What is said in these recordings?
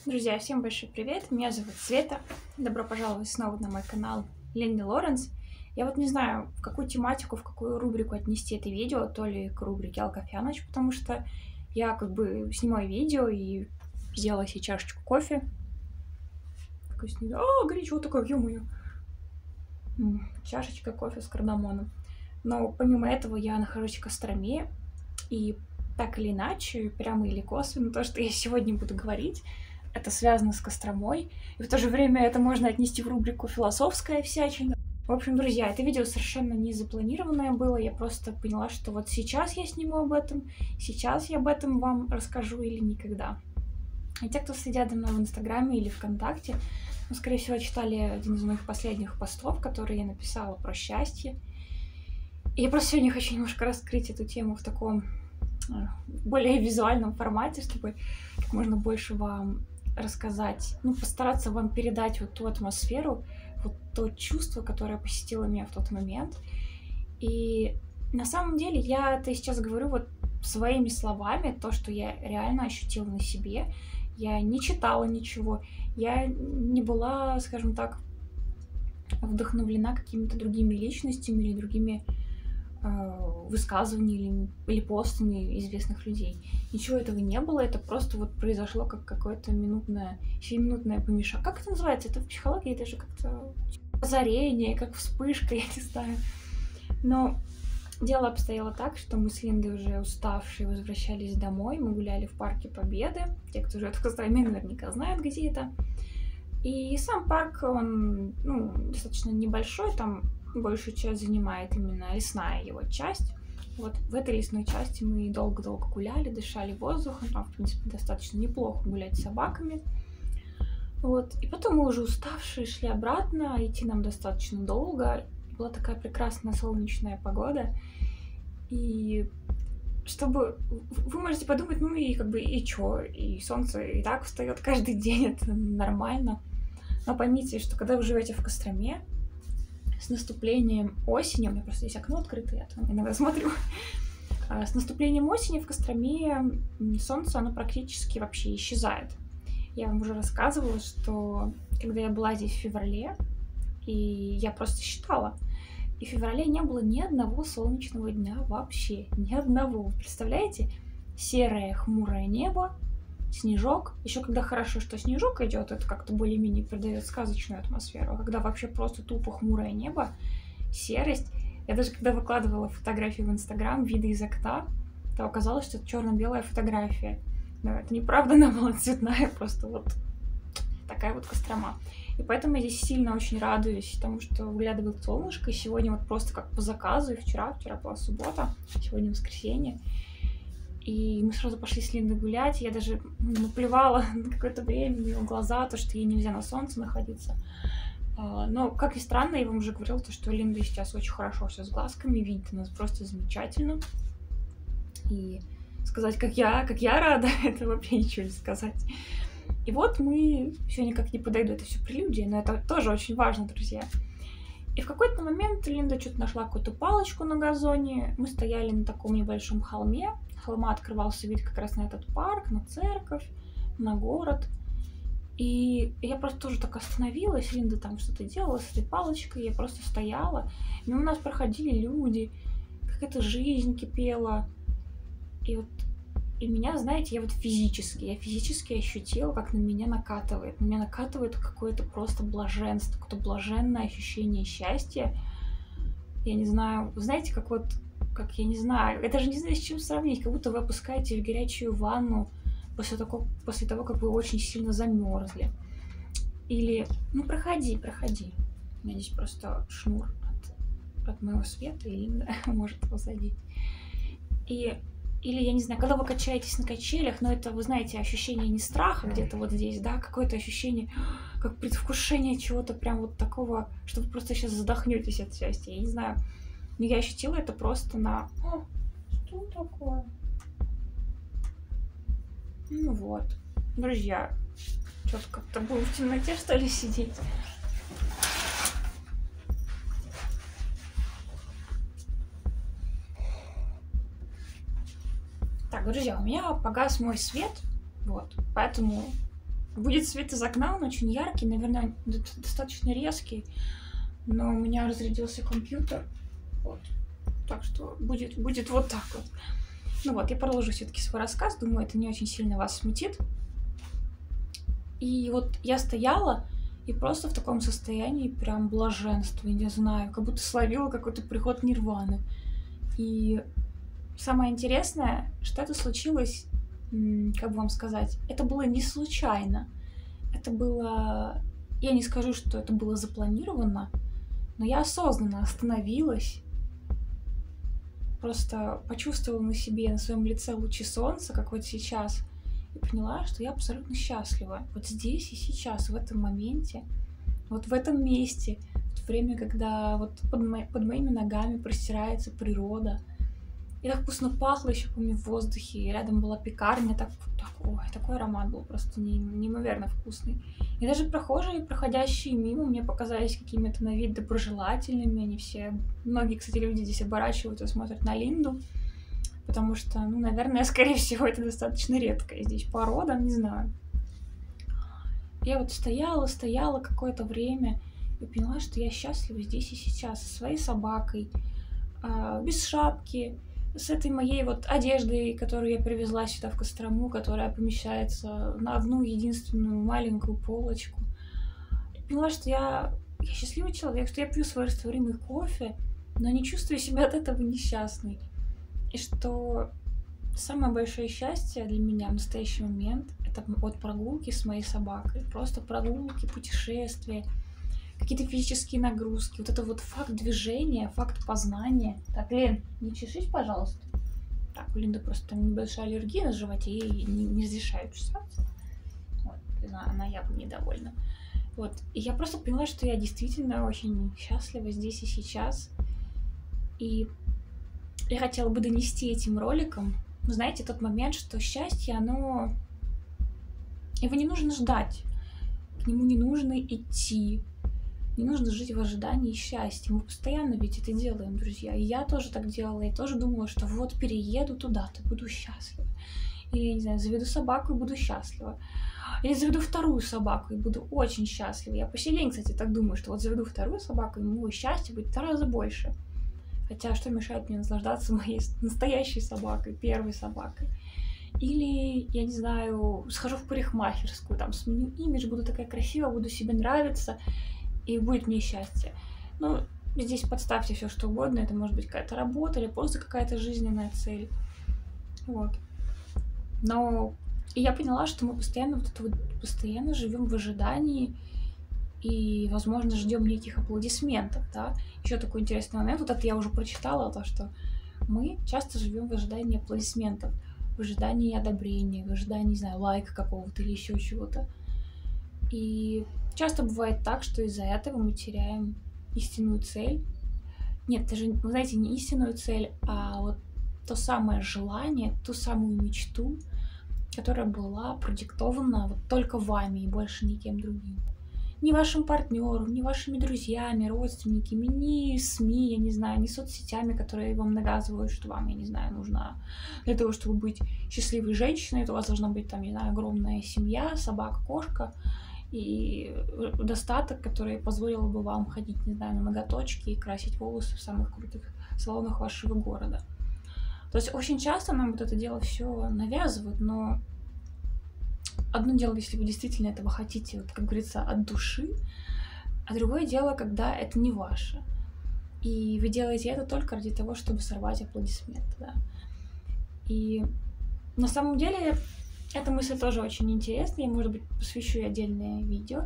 Друзья, всем большой привет! Меня зовут Света. Добро пожаловать снова на мой канал Линда Лоренс. Я вот не знаю, в какую тематику, в какую рубрику отнести это видео, то ли к рубрике «Алкофяныч», потому что я снимаю видео и сделала себе чашечку кофе. Вкусненько. Горячо такое, ё-моё. Чашечка кофе с кардамоном. Но помимо этого я нахожусь в Костроме, и так или иначе, прямо или косвенно, то, что я сегодня буду говорить, это связано с Костромой, и в то же время это можно отнести в рубрику «Философская всячина». В общем, друзья, это видео совершенно не запланированное было, я просто поняла, что вот сейчас я сниму об этом, сейчас я об этом вам расскажу или никогда. И те, кто следят за мной в Инстаграме или ВКонтакте, скорее всего, читали один из моих последних постов, который я написала про счастье. И я просто сегодня хочу немножко раскрыть эту тему в таком более визуальном формате, чтобы как можно больше вам рассказать, постараться вам передать вот ту атмосферу, вот то чувство, которое посетило меня в тот момент. И на самом деле я это сейчас говорю вот своими словами, то, что я реально ощутила на себе. Я не читала ничего, я не была, скажем так, вдохновлена какими-то другими личностями или другими высказываниями или постами известных людей. Ничего этого не было, это просто вот произошло как какое-то сиюминутное помешательство. Как это называется? Это в психологии даже как-то озарение, как вспышка, я не знаю. Но дело обстояло так, что мы с Линдой уже уставшие возвращались домой, мы гуляли в парке Победы. Те, кто живет в Костроме, наверняка знают, где это. И сам парк, он достаточно небольшой, там большую часть занимает именно лесная его часть. Вот в этой лесной части мы долго-долго гуляли, дышали воздухом, там, в принципе, достаточно неплохо гулять с собаками. Вот. И потом мы уже уставшие шли обратно, идти нам достаточно долго. Была такая прекрасная солнечная погода. И чтобы... Вы можете подумать, и чё? И солнце и так встает каждый день, это нормально. Но поймите, что когда вы живете в Костроме, с наступлением осени, у меня просто есть окно открыто, я там иногда смотрю, с наступлением осени в Костроме солнце, оно практически вообще исчезает. Я вам уже рассказывала, что когда я была здесь в феврале, и я просто считала, и в феврале не было ни одного солнечного дня вообще, ни одного. Вы представляете? Серое хмурое небо, снежок. Еще когда хорошо, что снежок идет, это как-то более-менее придает сказочную атмосферу. А когда вообще просто тупо хмурое небо, серость. Я даже когда выкладывала фотографии в Инстаграм, виды из окна, то оказалось, что это черно-белая фотография. Но это неправда, она была цветная, просто вот такая вот Кострома. И поэтому я здесь сильно очень радуюсь тому, что выглядывает солнышко. И сегодня вот просто как по заказу, и вчера была суббота, сегодня воскресенье. И мы сразу пошли с Линдой гулять. Я даже наплевала на какое-то время в ее глаза, то, что ей нельзя на солнце находиться. Но, как ни странно, я вам уже говорила, то, что Линда сейчас очень хорошо все с глазками, видит она просто замечательно. И сказать, как я рада, это вообще ничего не сказать. И вот мы все никак не подойду, это все прелюдия, но это тоже очень важно, друзья. И в какой-то момент Линда что-то нашла какую-то палочку на газоне. Мы стояли на таком небольшом холме. С холма открывался вид как раз на этот парк, на церковь, на город. И я просто тоже так остановилась. Линда там что-то делала с этой палочкой. Я просто стояла. Мимо нас проходили люди. Какая-то жизнь кипела. И меня, знаете, я физически ощутила, как на меня накатывает. На меня накатывает какое-то просто блаженство, какое-то блаженное ощущение счастья. Я не знаю, знаете, я не знаю, я даже не знаю, с чем сравнить, как будто вы опускаетесь в горячую ванну после того, как вы очень сильно замерзли. Или, проходи. У меня здесь просто шнур от моего света, и Линда может его задеть. Или, я не знаю, когда вы качаетесь на качелях, но это, вы знаете, ощущение не страха где-то вот здесь, да, какое-то ощущение, как предвкушение чего-то прям вот такого, что вы просто сейчас задохнетесь от счастья, я не знаю. Но я ощутила это просто на... Что такое? Вот. Друзья, что-то как-то будем в темноте, что ли, сидеть? Так, друзья, у меня погас мой свет, вот, поэтому будет свет из окна, он очень яркий, наверное, достаточно резкий, но у меня разрядился компьютер, вот, так что будет вот так вот. Ну вот, я продолжу все-таки свой рассказ, думаю, это не очень сильно вас смутит. И вот я стояла и просто в таком состоянии прям блаженства, не знаю, как будто словила какой-то приход нирваны. И самое интересное, что это случилось, как бы вам сказать, это было не случайно. Это было... Я не скажу, что это было запланировано, но я осознанно остановилась, просто почувствовала на себе, на своем лице лучи солнца, как вот сейчас, и поняла, что я абсолютно счастлива. Вот здесь и сейчас, в этом моменте, вот в этом месте, в то время, когда вот под моими ногами простирается природа. И так вкусно пахло еще, помню, в воздухе. И рядом была пекарня. Такой аромат был просто неимоверно вкусный. И даже прохожие, проходящие мимо, мне показались какими-то на вид доброжелательными. Они все... Многие, кстати, люди здесь оборачиваются и смотрят на Линду. Потому что, ну, наверное, скорее всего, это достаточно редкая здесь порода, не знаю. Я вот стояла какое-то время и поняла, что я счастлива здесь и сейчас со своей собакой, без шапки, с этой моей вот одеждой, которую я привезла сюда в Кострому, которая помещается на одну единственную маленькую полочку. Я поняла, что я счастливый человек, что я пью свой растворимый кофе, но не чувствую себя от этого несчастной. И что самое большое счастье для меня в настоящий момент — это от прогулки с моей собакой. Просто прогулки, путешествия, какие-то физические нагрузки. Вот это вот факт движения, факт познания. Так, Лен, не чешись, пожалуйста. Так, у Линды просто там небольшая аллергия на животе, ей не разрешают чесаться. Вот, она явно недовольна. Вот. И я просто поняла, что я действительно очень счастлива здесь и сейчас. И я хотела бы донести этим роликом, знаете, тот момент, что счастье, оно... Его не нужно ждать, к нему не нужно идти, не нужно жить в ожидании счастья. Мы постоянно ведь это делаем, друзья. И я тоже так делала, я тоже думала, что вот перееду туда-то, буду счастлива. Или, я не знаю, заведу собаку и буду счастлива. Или заведу вторую собаку и буду очень счастлива. Я по сей день, кстати, так думаю, что вот заведу вторую собаку, и моего счастья будет в 2 раза больше. Хотя что мешает мне наслаждаться моей настоящей собакой, первой собакой? Или, я не знаю, схожу в парикмахерскую, там сменю имидж, буду такая красивая, буду себе нравиться, и будет мне счастье. Ну, здесь подставьте все что угодно, это может быть какая-то работа или просто какая-то жизненная цель. Вот. Но и я поняла, что мы постоянно живем в ожидании и, возможно, ждем неких аплодисментов, да. Еще такой интересный момент, вот это я уже прочитала, то, что мы часто живем в ожидании аплодисментов, в ожидании одобрения, в ожидании, не знаю, лайка какого-то или еще чего-то. И часто бывает так, что из-за этого мы теряем истинную цель. Нет, даже, вы знаете, не истинную цель, а вот то самое желание, ту самую мечту, которая была продиктована вот только вами и больше никем другим. Ни вашим партнером, ни вашими друзьями, родственниками, ни СМИ, я не знаю, ни соцсетями, которые вам навязывают, что вам, я не знаю, нужно для того, чтобы быть счастливой женщиной, то у вас должна быть там, не знаю, огромная семья, собака, кошка и достаток, который позволил бы вам ходить, не знаю, на ноготочки и красить волосы в самых крутых салонах вашего города. То есть очень часто нам вот это дело все навязывают, но одно дело, если вы действительно этого хотите, вот, как говорится, от души, а другое дело, когда это не ваше. И вы делаете это только ради того, чтобы сорвать аплодисменты, да. И на самом деле эта мысль тоже очень интересная, и, может быть, посвящу ей отдельное видео.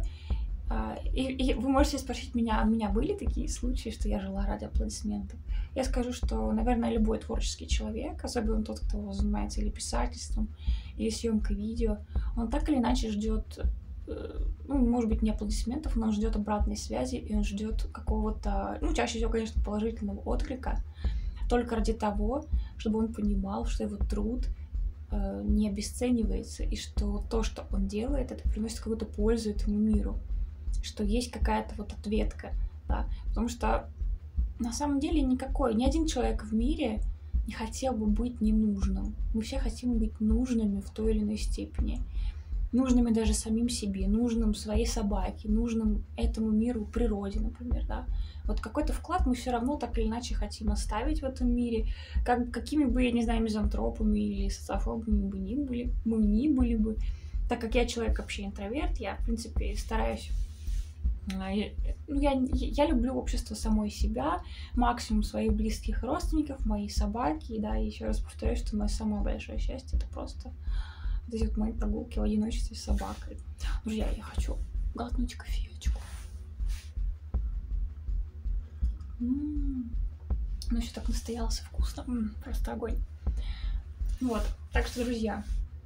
И вы можете спросить меня, а у меня были такие случаи, что я жила ради аплодисментов? Я скажу, что, наверное, любой творческий человек, особенно тот, кто занимается или писательством, или съемкой видео, он так или иначе ждет, ну, может быть, не аплодисментов, но он ждет обратной связи, и он ждет какого-то, ну, чаще всего, конечно, положительного отклика, только ради того, чтобы он понимал, что его труд не обесценивается, и что то, что он делает, это приносит какую-то пользу этому миру, что есть какая-то вот ответка, да, потому что на самом деле ни один человек в мире не хотел бы быть ненужным. Мы все хотим быть нужными в той или иной степени. нужными даже самим себе, нужным своей собаке, нужным этому миру, природе, например, да. Вот какой-то вклад мы все равно так или иначе хотим оставить в этом мире, какими бы, я не знаю, мизантропами или социофобами мы ни были бы. Так как я человек вообще интроверт, я, в принципе, стараюсь я люблю общество самой себя, максимум своих близких родственников, моей собаки, да, и еще раз повторяю, что мое самое большое счастье — это просто вот эти вот мои прогулки в одиночестве с собакой. Друзья, я хочу глотнуть кофеечку. Ну, еще так настоялся вкусно. Просто огонь. Вот, так что, друзья,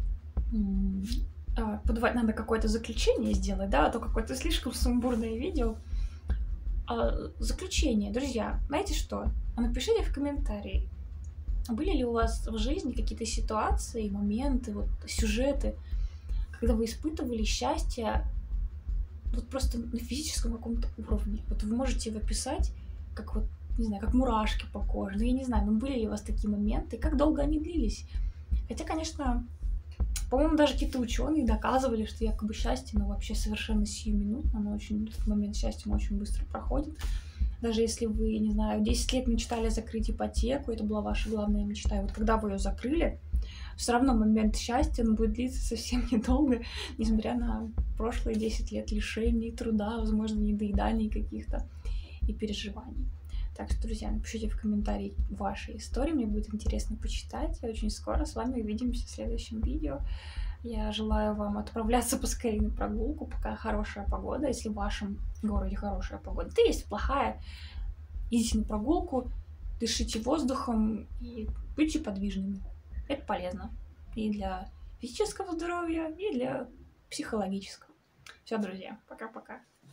подавать надо какое-то заключение сделать, да, а то какое-то слишком сумбурное видео. Заключение, друзья, знаете что? Напишите в комментарии, были ли у вас в жизни какие-то ситуации, моменты, вот, сюжеты, когда вы испытывали счастье вот просто на физическом каком-то уровне. Вот вы можете его описать, как вот, не знаю, как мурашки по коже. Ну, я не знаю, были ли у вас такие моменты, как долго они длились. Хотя, конечно, по-моему, даже какие-то ученые доказывали, что якобы счастье, вообще совершенно сиюминутно, этот момент счастья очень быстро проходит. Даже если вы, не знаю, 10 лет мечтали закрыть ипотеку, это была ваша главная мечта, и вот когда вы ее закрыли, все равно момент счастья будет длиться совсем недолго, несмотря на прошлые 10 лет лишений, труда, возможно, недоеданий каких-то и переживаний. Так что, друзья, напишите в комментарии ваши истории, мне будет интересно почитать. И очень скоро с вами увидимся в следующем видео. Я желаю вам отправляться поскорее на прогулку, пока хорошая погода. Если в вашем городе хорошая погода, то есть плохая, идите на прогулку, дышите воздухом и будьте подвижными. Это полезно и для физического здоровья, и для психологического. Все, друзья, пока-пока.